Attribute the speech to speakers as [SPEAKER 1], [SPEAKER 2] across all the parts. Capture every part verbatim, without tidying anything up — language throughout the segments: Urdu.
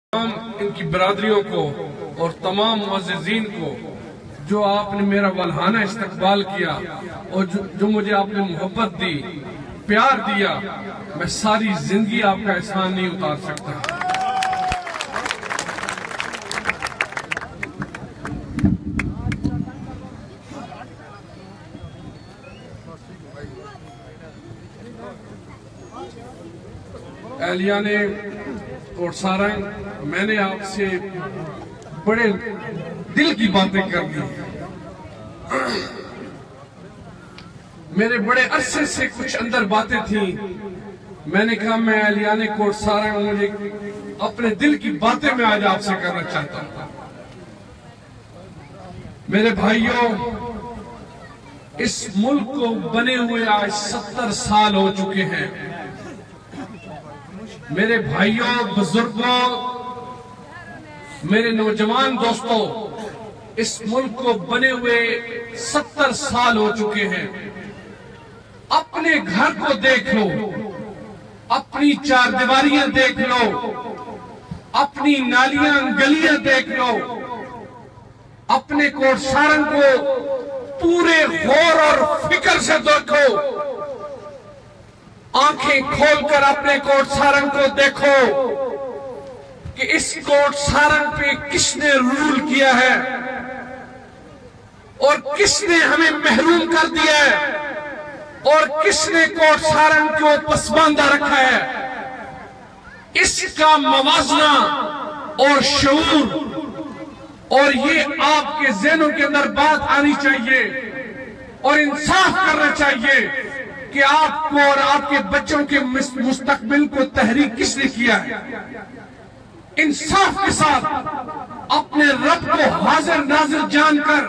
[SPEAKER 1] تمام ان کی برادریوں کو اور تمام معززین کو جو آپ نے میرا ولہانہ استقبال کیا اور جو, جو مجھے آپ نے محبت دی، پیار دیا، میں ساری زندگی آپ کا احسان نہیں اتار سکتا۔ اہلیان کوٹ سارنگ، میں نے آپ سے بڑے دل کی باتیں کر دی، میرے بڑے عرصے سے کچھ اندر باتیں تھیں، میں نے کہا میں اہلیان کوٹ سارنگ مجھے اپنے دل کی باتیں میں آج آپ سے کرنا چاہتا ہوں۔ میرے بھائیوں، اس ملک کو بنے ہوئے آج ستر سال ہو چکے ہیں۔ میرے بھائیوں، بزرگوں، میرے نوجوان دوستوں، اس ملک کو بنے ہوئے ستر سال ہو چکے ہیں۔ اپنے گھر کو دیکھ لو، اپنی چار دیواریاں دیکھ لو، اپنی نالیاں گلیاں دیکھ لو، اپنے کوٹ سارنگ کو پورے غور اور فکر سے دیکھو، آنکھیں کھول کر اپنے کوٹ سارنگ کو دیکھو کہ اس کوٹ سارنگ پہ کس نے رول کیا ہے اور کس نے ہمیں محروم کر دیا ہے اور کس نے کوٹ سارنگ کو پسماندہ رکھا ہے۔ اس کا موازنہ اور شعور اور یہ آپ کے ذہنوں کے اندر بات آنی چاہیے اور انصاف کرنا چاہیے کہ آپ کو اور آپ کے بچوں کے مستقبل کو تحریک کس نے کیا ہے۔ انصاف کے ساتھ اپنے رب کو حاضر ناظر جان کر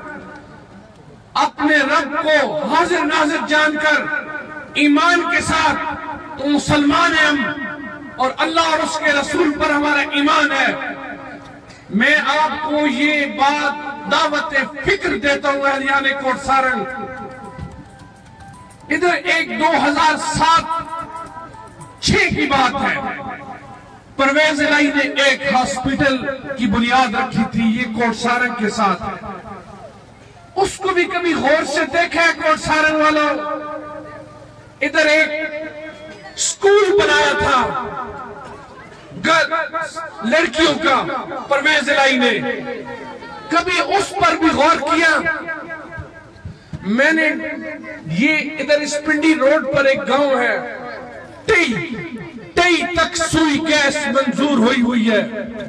[SPEAKER 1] اپنے رب کو حاضر ناظر جان کر ایمان کے ساتھ تو مسلمان ہیں ہم اور اللہ اور اس کے رسول پر ہمارا ایمان ہے۔ میں آپ کو یہ بات دعوت فکر دیتا ہوں اہلیان کوٹ سارنگ۔ ادھر ایک دو ہزار سات چھ کی بات ہے، پرویز الہی نے ایک ہاسپٹل کی بنیاد رکھی تھی، یہ کوٹ سارنگ کے ساتھ ہے۔ اس کو بھی کبھی غور سے دیکھا ہے کوٹ سارنگ والوں؟ ادھر ایک سکول بنایا تھا لڑکیوں کا پرویز الہی نے، کبھی اس پر بھی غور کیا؟ میں نے یہ ادھر اس پنڈی روڈ پر ایک گاؤں ہے، ٹئی ٹئی تک سوئی گیس منظور ہوئی ہوئی ہے۔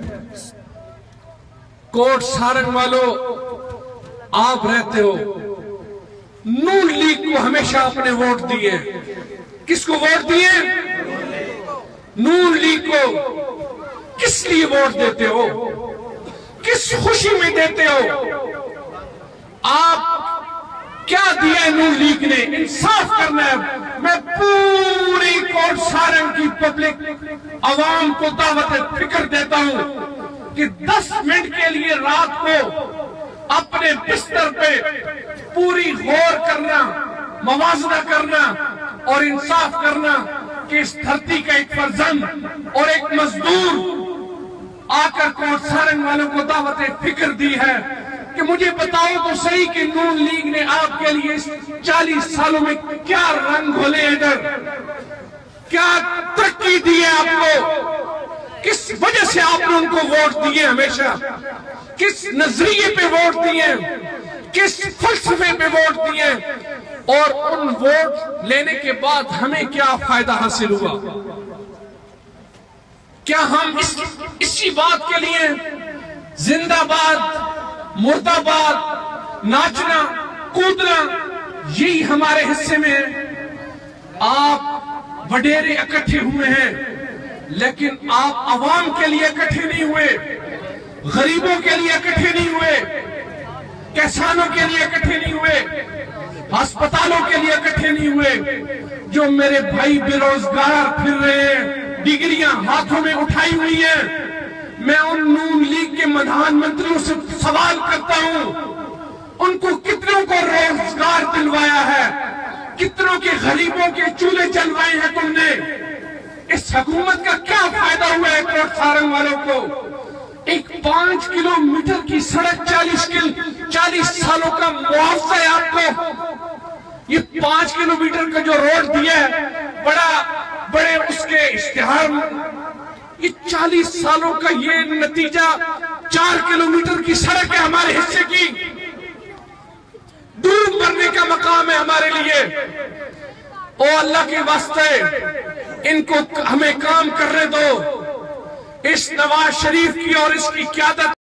[SPEAKER 1] کوٹ سارنگ والوں، آپ رہتے ہو، نون لیگ کو ہمیشہ اپنے ووٹ دیے، کس کو ووٹ دیے؟ نون لیگ کو۔ کس لیے ووٹ دیتے ہو؟ کس خوشی میں دیتے ہو؟ آپ کیا دیا نون لیگ نے؟ انصاف کرنا ہے۔ میں پوری کوٹ سارنگ کی پبلک عوام کو دعوت فکر دیتا ہوں کہ دس منٹ کے لیے رات کو اپنے بستر پہ پوری غور کرنا، موازنہ کرنا اور انصاف کرنا کہ اس دھرتی کا ایک فرزند اور ایک مزدور آ کر کوٹ سارنگ والوں کو دعوت فکر دی ہے کہ مجھے بتاؤ تو صحیح کہ نون لیگ نے آپ کے لیے چالیس سالوں میں کیا رنگ گھولے، ادھر کیا ترقی دی ہے آپ کو، کس وجہ سے آپ نے ان کو ووٹ دیے، ہمیشہ کس نظریے پہ ووٹ دیے، کس فلسفے پہ ووٹ دیے، اور ان ووٹ لینے کے بعد ہمیں کیا فائدہ حاصل ہوا؟ کیا ہم اس اسی بات کے لیے زندہ باد، مردہ باد، ناچنا، کودنا یہی ہمارے حصے میں ہے؟ آپ وڈیرے اکٹھے ہوئے ہیں لیکن آپ عوام کے لیے اکٹھے نہیں ہوئے، غریبوں کے لیے اکٹھے نہیں ہوئے، کسانوں کے لیے اکٹھے نہیں ہوئے، ہسپتالوں کے لیے اکٹھے نہیں ہوئے۔ جو میرے بھائی بے روزگار پھر رہے ہیں، ڈگریاں ہاتھوں میں اٹھائی ہوئی ہیں، میں ان نون لیگ کے پردھان منتریوں سے سوال کرتا ہوں، ان کو کتنوں کو روزگار دلوایا ہے؟ کتنوں کے غریبوں کے چولہے جلوائے ہیں تم نے؟ اس حکومت کا کیا فائدہ ہوا ہے کوٹ سارنگ والوں کو؟ ایک پانچ کلومیٹر کی سڑک چالیس کل چالیس سالوں کا معاوضہ ہے آپ کو. یہ پانچ کلومیٹر کا جو روڈ دیا ہے بڑا بڑے اس کے اشتہار میں، یہ چالیس سالوں کا یہ نتیجہ چار کلومیٹر کی سڑک ہے ہمارے حصے کی. ڈوب مرنے کا مقام ہے ہمارے لیے. او اللہ کے واسطے ان کو ہمیں کام کرنے دو. اس نواز شریف کی اور اس کی قیادت